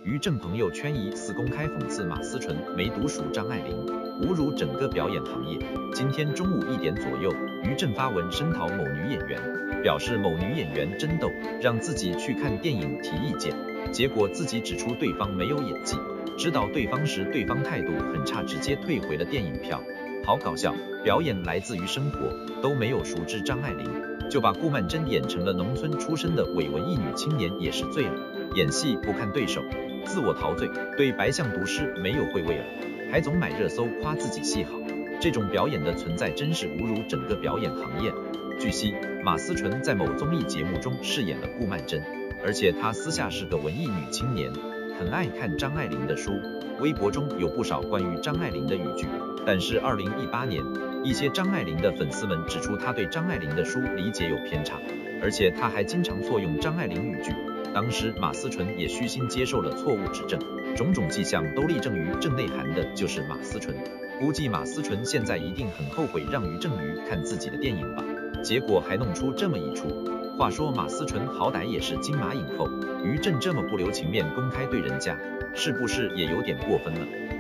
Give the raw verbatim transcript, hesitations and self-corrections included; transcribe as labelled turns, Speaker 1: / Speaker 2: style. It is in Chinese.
Speaker 1: 于正朋友圈疑似公开讽刺马思纯没读熟张爱玲，侮辱整个表演行业。今天中午一点左右，于正发文声讨某女演员，表示某女演员真逗，让自己去看电影提意见，结果自己指出对方没有演技，指导对方时对方态度很差，直接退回了电影票。好搞笑，表演来自于生活，都没有熟知张爱玲，就把顾曼桢演成了农村出身的伪文艺女青年，也是醉了。演戏不看对手，自我陶醉，对白象读诗没有会味儿，还总买热搜夸自己戏好，这种表演的存在真是侮辱整个表演行业。据悉，马思纯在某综艺节目中饰演了顾曼桢，而且她私下是个文艺女青年，很爱看张爱玲的书，微博中有不少关于张爱玲的语句。但是二零一八年，一些张爱玲的粉丝们指出她对张爱玲的书理解有偏差，而且她还经常错用张爱玲语句。当时马思纯也虚心接受了错误指正，种种迹象都例证于正内涵的就是马思纯。估计马思纯现在一定很后悔让于正宇看自己的电影吧，结果还弄出这么一出。话说马思纯好歹也是金马影后，于正这么不留情面公开对人家，是不是也有点过分了？